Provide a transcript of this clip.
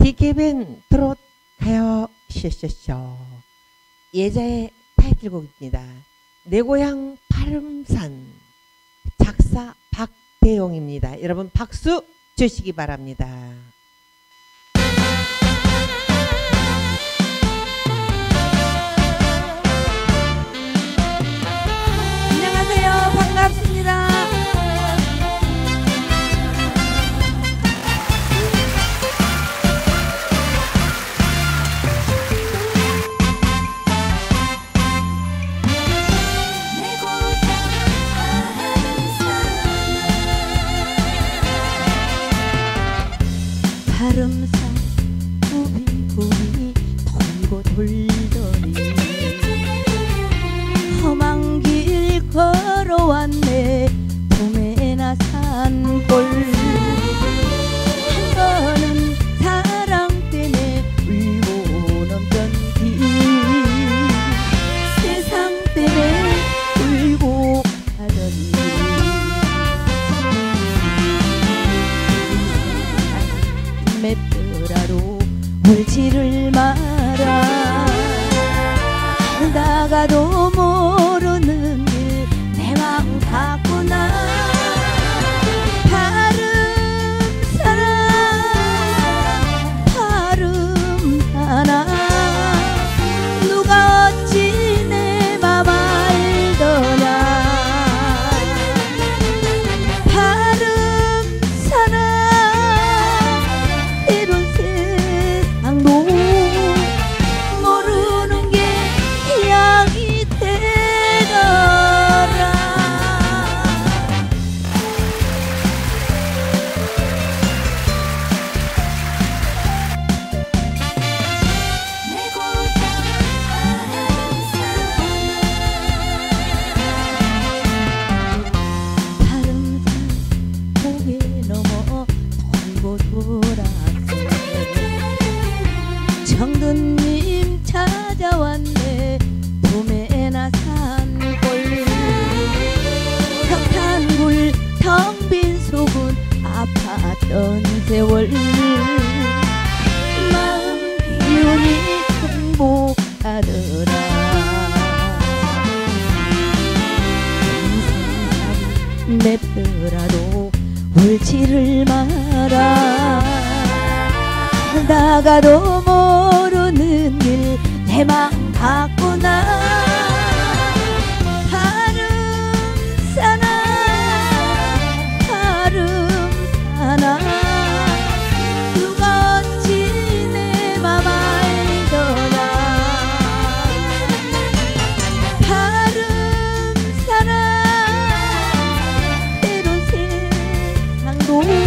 디케벤 트롯 가요 쇼쇼쇼. 예자의 타이틀곡입니다. 내 고향 파름산. 작사 박대용입니다. 여러분 박수 주시기 바랍니다. 안녕하세요. 반갑습니다. 파름산 구비구비 돌고 돌더니 험한 길 걸어왔네. 봄에나 산골 한 번은 사랑 때문에 울고 넘던 길 세상 때문에 울고 가더니 맷돌아로 울지를 마라. 나가도 모르는 길 내 마음 갖구나. 파름산아 누가 어찌 내 맘 알더냐. 파름산아 이런 세상도 모르는 게 희양이 되더라. 내 고향 파름산 고개 넘어 돌고 돌아서 정든님 찾아왔네. 봄에나 산골 석탄굴 텅 빈 속은 아팠던 세월 마음 기운이 행복하더라. 인생살이 맵더라도 울지를 마라. 나가도 모르는 길 내 맘 갖구나. 파름산아 파름산아 누가 어찌 내 맘 알더냐. 파름산아 때론 세상도